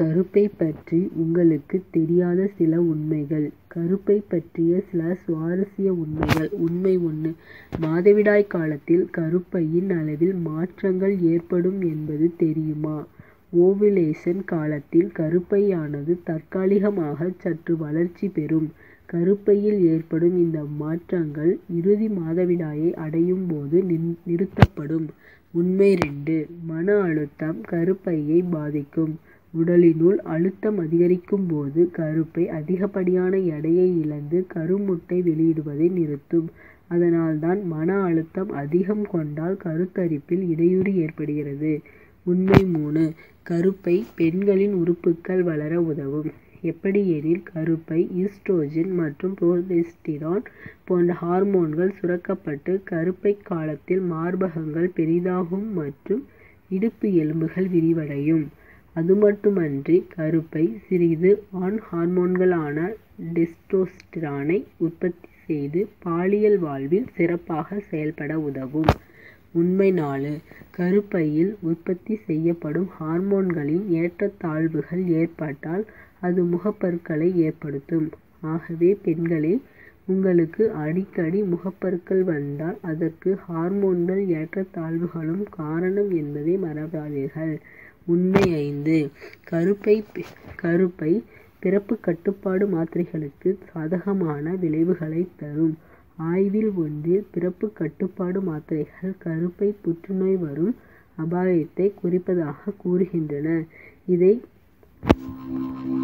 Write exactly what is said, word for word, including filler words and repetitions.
கருப்பை பற்றி உங்களுக்கு தெரியாத சில உண்மைகள். கருப்பை பற்றிய சில சுவாரஸ்ய உண்மைகள். உண்மை ஒன்று. மாதவிடாய் காலத்தில் கருப்பையின் அளவில் மாற்றங்கள் ஏற்படும் என்பது தெரியுமா? ஓவுலேஷன் காலத்தில் கருப்பையானது தற்காலிகமாக சற்று வளர்ச்சி பெறும். கருப்பையில் ஏற்படும் இந்த மாற்றங்கள் இறுதி மாதவிடாயை அடையும் போது நிறுத்தப்படும். உண்மை ரெண்டு. மன அழுத்தம் கருப்பையை பாதிக்கும். உடலினுள் அழுத்தம் அதிகரிக்கும் போது கருப்பை அதிகப்படியான எடையை இழந்து கருமுட்டை வெளியிடுவதை நிறுத்தும். அதனால்தான் மன அழுத்தம் அதிகம் கொண்டால் கருத்தரிப்பில் இடையூறு ஏற்படுகிறது. உண்மை மூணு. கருப்பை பெண்களின் உறுப்புகள் வளர உதவும். எப்படி எனில், கருப்பை ஈஸ்ட்ரோஜன் மற்றும் புரோஜெஸ்டிரான் போன்ற ஹார்மோன்கள் சுரக்கப்பட்டு கருப்பை காலத்தில் மார்பகங்கள் பெரிதாகும் மற்றும் இடுப்பு எலும்புகள் விரிவடையும். அது மட்டுமன்றி கருப்பை சிறிது ஆண் ஹார்மோன்களான டெஸ்டோஸ்டிரானை உற்பத்தி செய்து பாலியல் வாழ்வில் சிறப்பாக செயல்பட உதவும். உண்மை நாலு. கருப்பையில் உற்பத்தி செய்யப்படும் ஹார்மோன்களின் ஏற்றத்தாழ்வுகள் ஏற்பட்டால் அது முகப்பருக்களை ஏற்படுத்தும். ஆகவே பெண்களே, உங்களுக்கு அடிக்கடி முகப்பருக்கள் வந்தால் அதற்கு ஹார்மோன்கள் ஏற்றத்தாழ்வுகளும் காரணம் என்பதை மறவாதீர்கள். உண்மை ஐந்து. கருப்பை கருப்பை பிறப்பு கட்டுப்பாடு மாத்திரைகளுக்கு சாதகமான விளைவுகளை தரும். ஆய்வில் ஒன்றில் பிறப்பு கட்டுப்பாடு மாத்திரைகள் கருப்பை புற்றுநோய் வரும் அபாயத்தை குறைப்பதாக கூறுகின்றன. இதை